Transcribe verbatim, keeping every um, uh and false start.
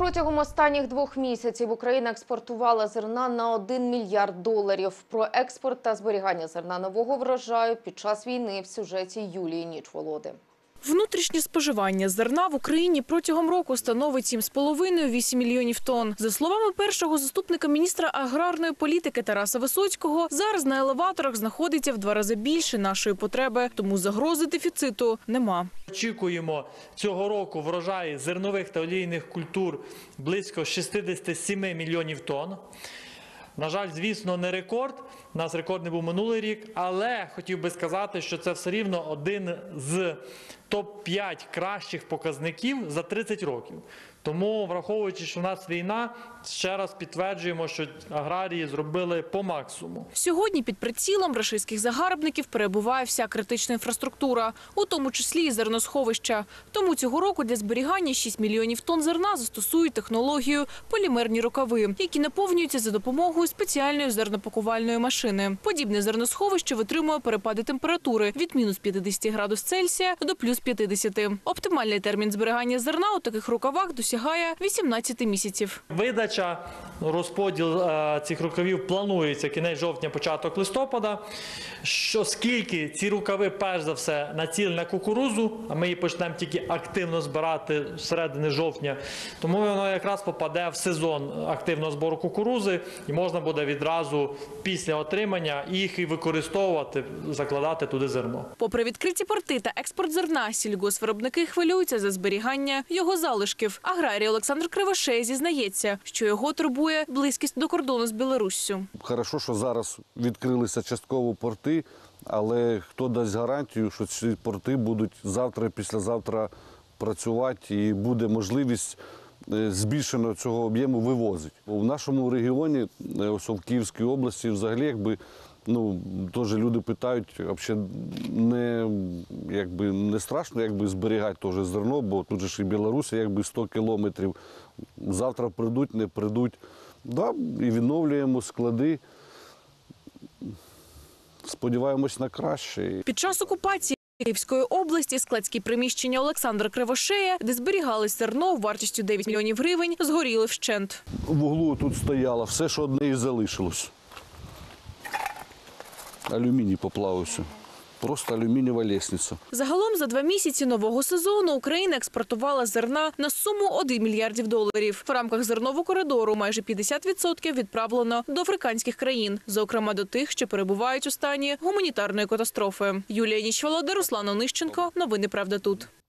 Протягом останніх двох місяців Україна експортувала зерна на один мільярд доларів. Про експорт та зберігання зерна нового врожаю під час війни в сюжеті Юлії Нічволоди. Внутрішнє споживання зерна в Україні протягом року становить сім з половиною - вісім мільйонів тонн. За словами першого заступника міністра аграрної політики Тараса Висоцького, зараз на елеваторах знаходиться в два рази більше нашої потреби, тому загрози дефіциту нема. Очікуємо цього року врожаї зернових та олійних культур близько шістдесят сім мільйонів тонн. На жаль, звісно, не рекорд, у нас рекордний був минулий рік, але хотів би сказати, що це все рівно один з топ п'ять кращих показників за тридцять років. Тому, враховуючи, що в нас війна, ще раз підтверджуємо, що аграрії зробили по максимуму. Сьогодні під прицілом рашистських загарбників перебуває вся критична інфраструктура, у тому числі і зерносховища. Тому цього року для зберігання шість мільйонів тонн зерна застосують технологію полімерні рукави, які наповнюються за допомогою спеціальної зернопакувальної машини. Подібне зерносховище витримує перепади температури від мінус п'ятдесят градусів Цельсія до плюс п'ятдесят. Оптимальний термін зберігання зерна у таких рукавах досягає вісімнадцяти місяців. Видача, розподіл е, цих рукавів планується кінець жовтня, початок листопада. Оскільки ці рукави, перш за все, націлені на кукурудзу, а ми її почнемо тільки активно збирати з середини жовтня, тому воно якраз попаде в сезон активного збору кукурудзи і можна буде відразу після отримання їх і використовувати, закладати туди зерно. Попри відкриті порти та експорт зерна, сільгоспвиробники хвилюються за зберігання його залишків. Аграрій Олександр Кривошея зізнається, що його турбує близькість до кордону з Білоруссю. Хорошо, що зараз відкрилися частково порти, але хто дасть гарантію, що ці порти будуть завтра, післязавтра працювати і буде можливість збільшеного цього об'єму вивозити. У нашому регіоні, ось в Київській області, взагалі, якби, ну, теж люди питають, взагалі не, якби, не страшно якби, зберігати теж зерно, бо тут же ж і Білорусі, якби сто кілометрів. Завтра прийдуть, не прийдуть. Да, і відновлюємо склади. Сподіваємось на краще. Під час окупації Київської області складські приміщення Олександра Кривошея, де зберігалось зерно вартістю дев'ять мільйонів гривень, згоріли вщент. В углу тут стояло все, що одне і залишилось. Алюміній поплавився. Просто алюмінієва лестниця. Загалом за два місяці нового сезону Україна експортувала зерна на суму один мільярд доларів. В рамках зернового коридору майже п'ятдесят відсотків відправлено до африканських країн, зокрема до тих, що перебувають у стані гуманітарної катастрофи. Юлія Нічволода, Руслан Онищенко. Новини «Правда тут».